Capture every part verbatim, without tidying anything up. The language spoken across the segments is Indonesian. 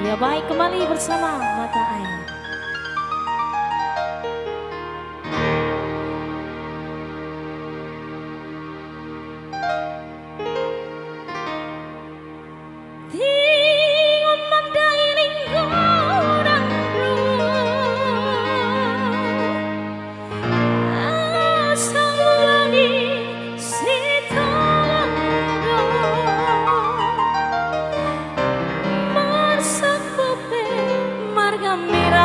Ya baik, kembali bersama Mata Air. Mira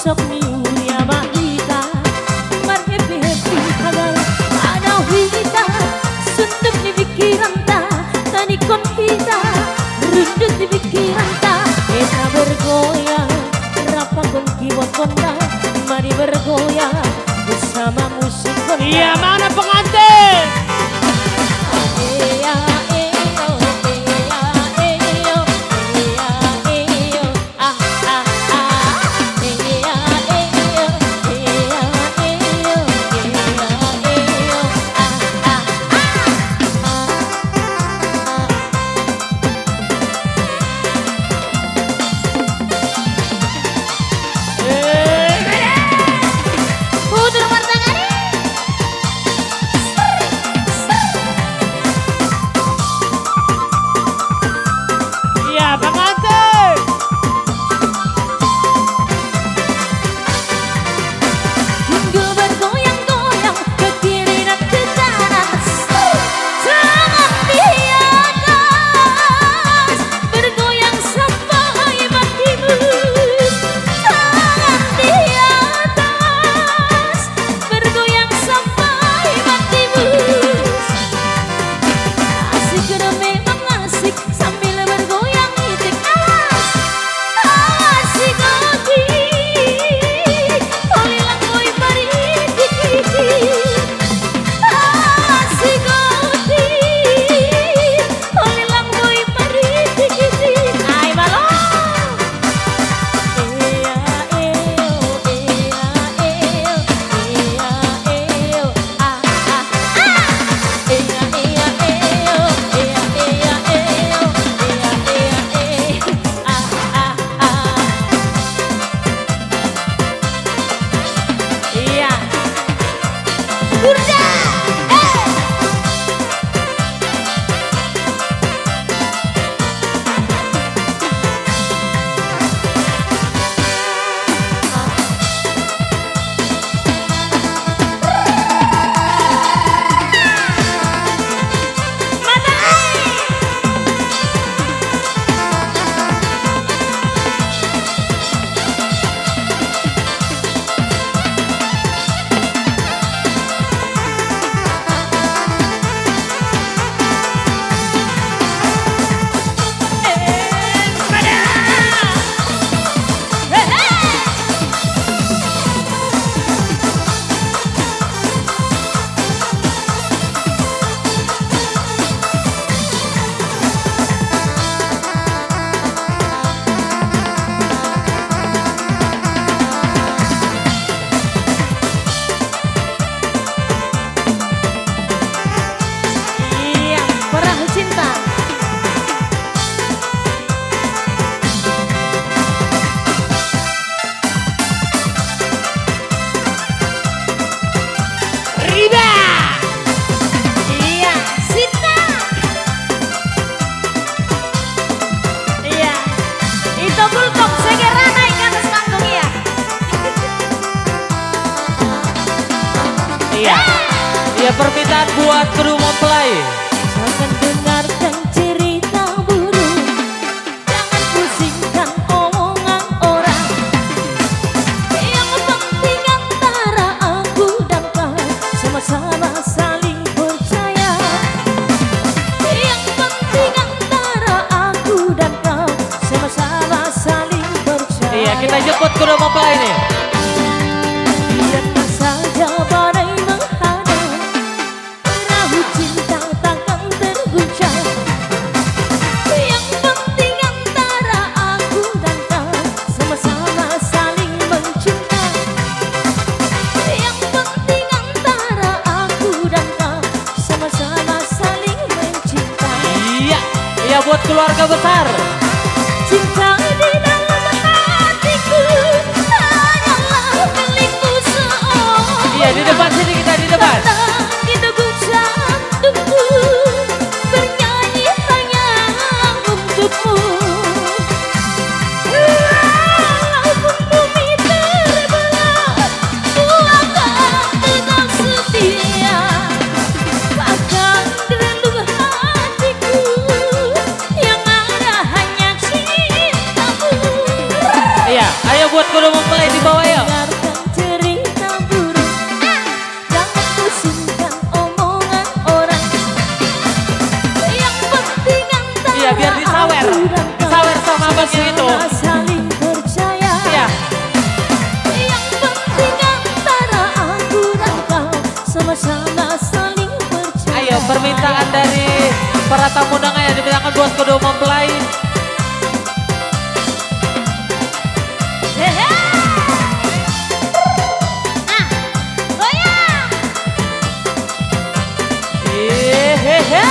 sok niuria mahita marhepe-hepe hagal ada hita suntuk di pikiran ta tani kon hita rundut di pikiran ta eta bergoyang rapa kon kiwat konda mari bergoyang bersama musik konda. Iya, mana pengantin? Ya permintaan buat kru mempelai. Jangan dengarkan cerita buruk, jangan pusingkan omongan orang. Yang penting antara aku dan kau sama-sama saling percaya. Yang penting antara aku dan kau sama-sama saling percaya. Iya, kita jemput kru mempelai nih. Biarkan saja badai menghadang, perahu cinta takkan terguncang. Yang penting antara aku dan kau sama-sama saling mencinta. Yang penting antara aku dan kau sama-sama saling mencinta. Iya, iya buat keluarga besar. Cinta di dalam hatiku hanyalah milikku seorang. Iya, di depan sini kita di depan. Di teguh jantungku bernyanyi hanya untukmu. Walaupun bumi terbelah, ku akan tetap setia. Akan di relung hatiku yang ada permintaan dari para tamu undangan yang dimintakan buat kedua mempelai. Hehe. Ah, goyang. Hehehe.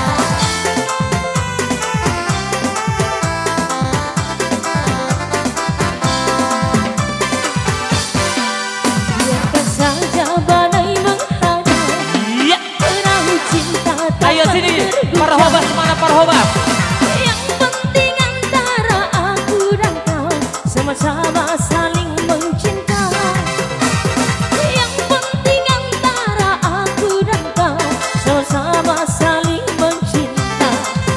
Biarkan saja badai menghadap. Iya. Perahu cinta tak Ayo sini, bergerak. Parhobas mana Parhobas? Yang penting antara aku dan kau sama-sama saling mencinta. Yang penting antara aku dan kau sama-sama saling mencinta.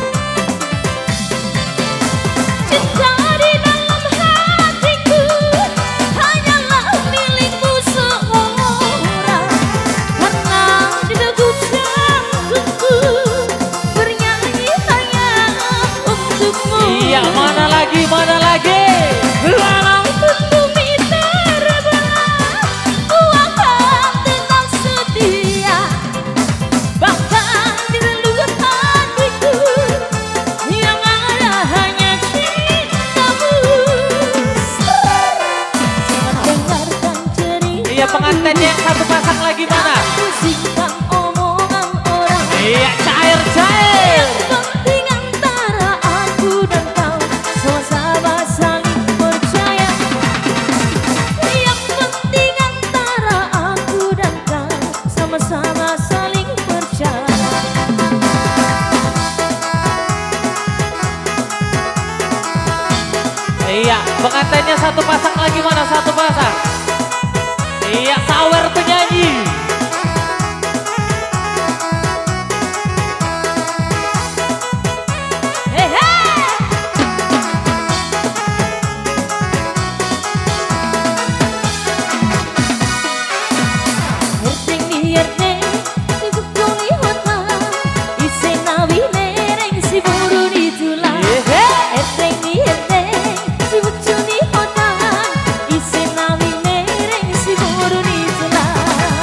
Cinta di dalam hatiku hanyalah milikmu seorang. Karena di degup jantungku bernyanyi hanya untukmu. Iya, mana lagi, mana lagi? Walaupun bumi terbelah, ku akan tetap setia. Bahkan di relung hatiku yang ada hanya cintamu. Selamat dengarkan cerita. Iya, pengantinnya yang satu pasang lagi mana? Pusingkan omongan orang. Iya, cair-cair. Yang penting antara aku dan kau sama-sama saling percaya. Yang penting antara aku dan kau sama-sama saling percaya. Iya, pengantinnya satu pasang lagi mana? Satu pasang. Iya, sawer penyanyi. Hehe. Erdeng di erdeng, sibuk doni hota, isi nabi lereng si buru di tulang. Hehe. Erdeng di erdeng, sibuk doni hota, isi nabi lereng si buru di tulang.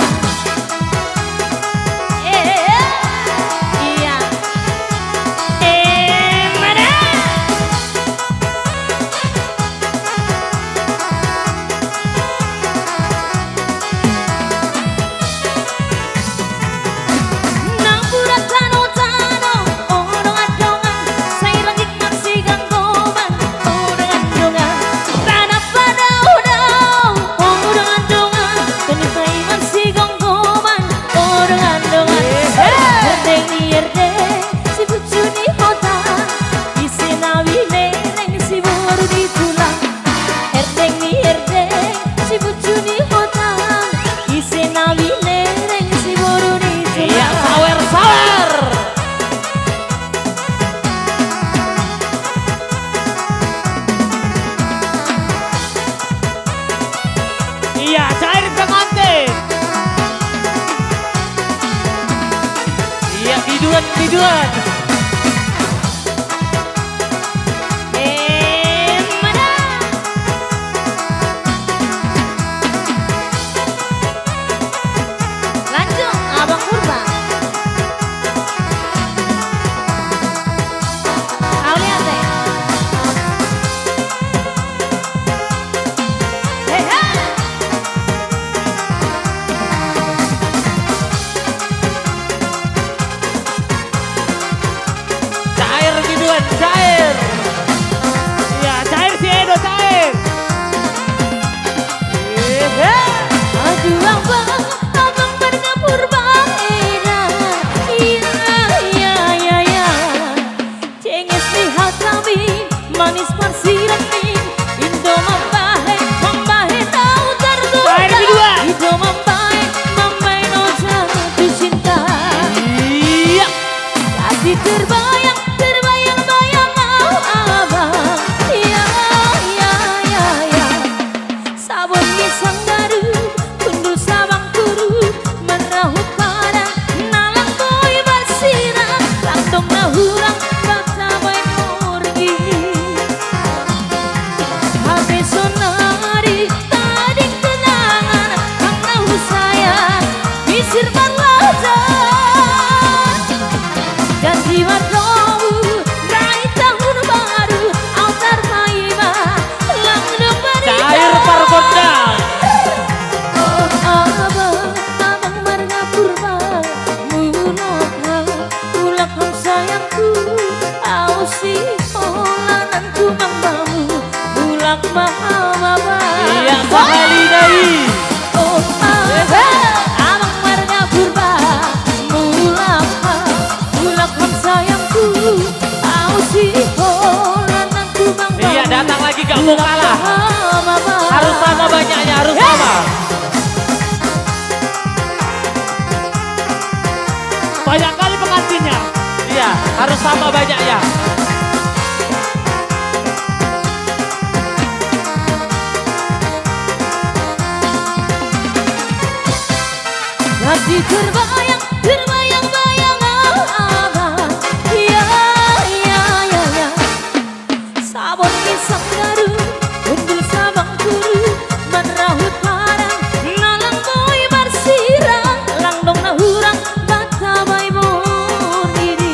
Eh, iya. Eh, mana? Nang pura tano tano, odong adongan, sairang ikman sigang goban, odong adongan. Tanah pada odong, odong adongan, kenita iman sigang goban, odong adongan. Erdeng di erdeng, si bucu di kota, isi nawi lereng si boru di tulang. Erdeng di erdeng, si bucu di kota, isi nawi lereng si boru di Iya, tulang. sawer-sawer. Iya, cair pengantin. Iya, biduan, biduan. Eh, mana? Lanjut, Abang Purba. Kau lihat deh. Hehe. Cair biduan, cair. Iya, cair si Edo, cair. Hehe. Aduh abang, abang pernah purba edan. Iya, iya, iya, iya. Cenges lihat kami, manis parsirami. Indo mambahe, mambahe tau tergoda. Air kedua. Indo mambahe, mambahe no jatuh cinta. Iya. Hati terbayang, terbayang-bayang mau abang. Iya, iya, iya, iya. Sabun pisang garu, kundu sabang turu, merahu pada nalang boy basira, landong nahurang bata boy murgi. Hati sonari, tadi kenangan, kang nahu sayang, misir berlajar. ibu kalah. Harus sama banyaknya, harus sama. Banyak kali pengantinnya. Iya, harus sama banyaknya. Jadi terbayang, terbayang-bayang abang. Ya, ya, ya, ya. Sabon pisang garu, undul sabang turu, menrahut parang, nalang boy bersirang, langdong nahurang, bata bay diri.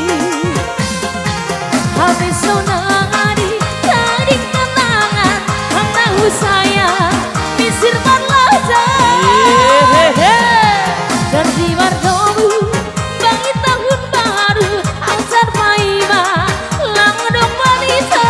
Habis sonari, tadi kenangan, hang saya, misir berlajar. Janji berdobu, bagi tahun baru, ajar paiba, langdong wanita.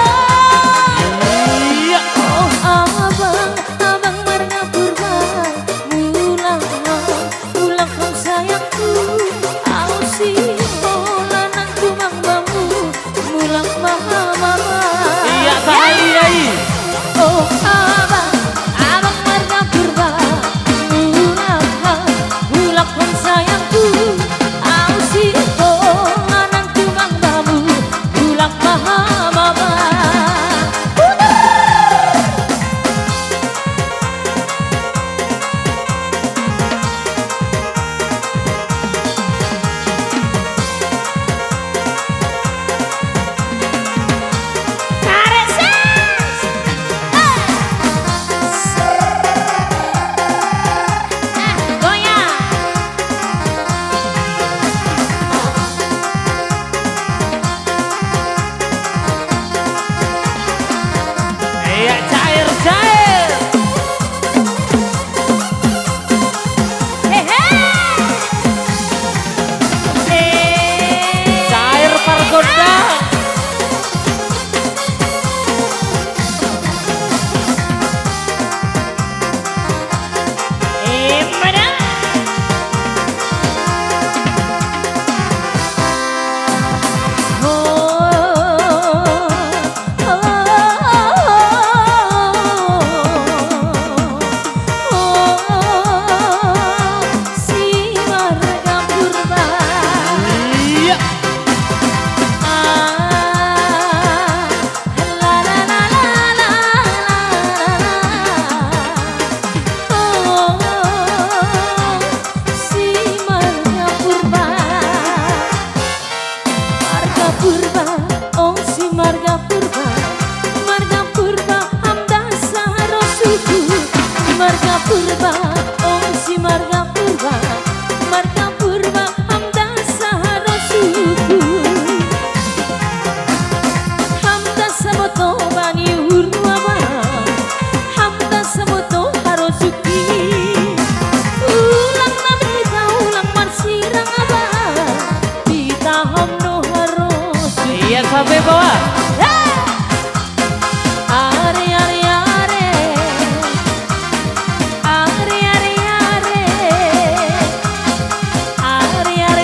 Oh abang, abang marga purba, mulang, mulang kau sayangku, ausi, bola nang kumang bambu, mulang mama mama. Iya, sahali yai. Oh abang, abang marga purba, mulang, mulang kau sayangku, ausi, bola nang kumang bambu, mulang mama mama. Iya, cair, cair. Cair Margonda. Iya. Purba, oh si marga purba, marga purba, hamdasa rosuku. Marga purba, oh si marga purba, marga purba, hamdasa rosuku. Hamdasa moto bani urwaba, hamdasa moto harosuki. Ulang nabi kita ulang marsirang aba, kita hamno Iya, sampai bawah. Are are are, are are are, are are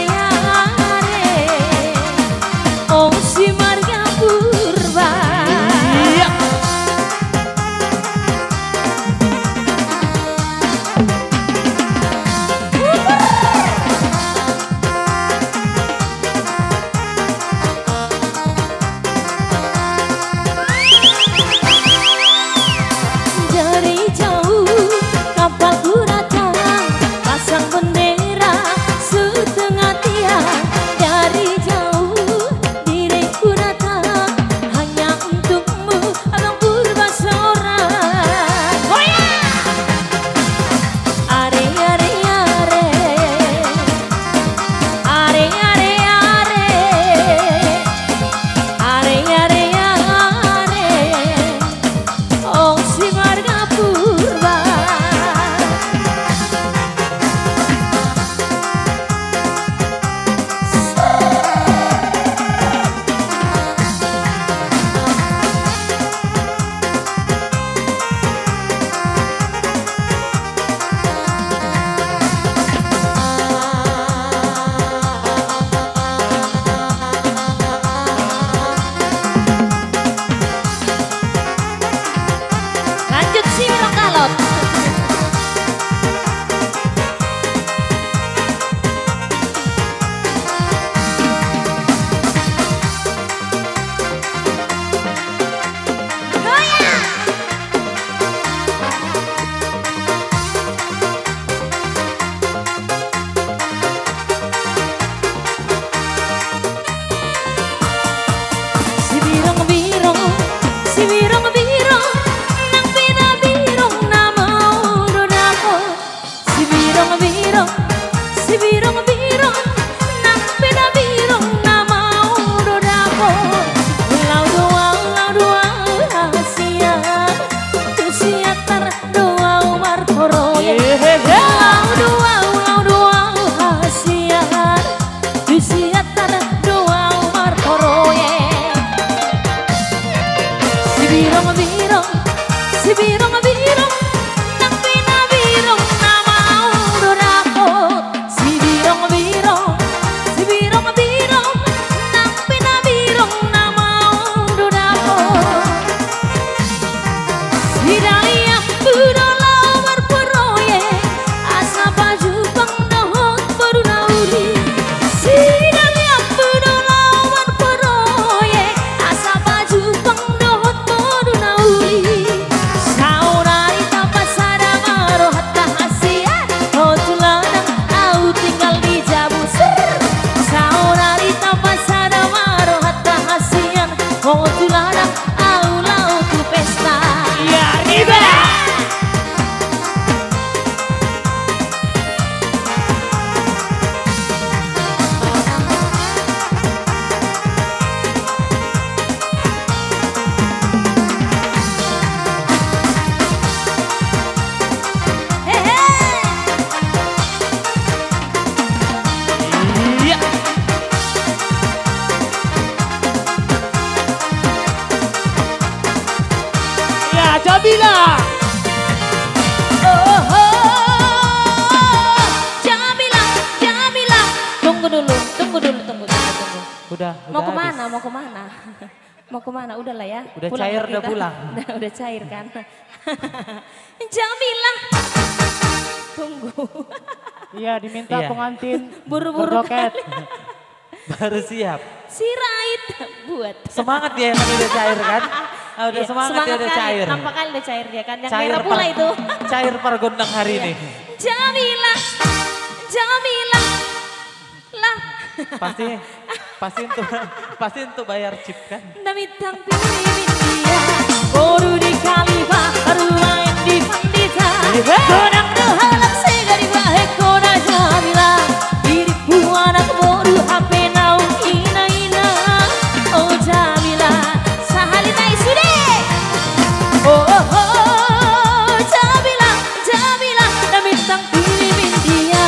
udah. Mau udah kemana? habis. Mau kemana? Mau kemana? Udahlah ya. Udah cair, yuk udah kita. pulang. Udah, udah cair kan. Jamilah. Tunggu. Iya, diminta Iya. pengantin Buru-buru berjoget. Baru siap. Si Rait buat. Semangat dia yang udah cair kan? Ah, udah Iya, semangat, dia udah kali. cair. Nampak kali udah cair dia kan. Yang Cair merah pula par- itu. Cair pargondang hari Iya. ini. Jamilah. Jamilah. Lah. Pasti pasti untuk pasti untuk bayar chip kan? Namitang pilih dia. Baru di Kalibah, baru main di Pandita. Kodang dehalak segari bahe koda Jamilah. Diriku anak bodoh H P naung ina ina. Oh Jamilah, sahalinai sude. Oh oh oh, Jamilah, Jamilah. Namitang pilih dia.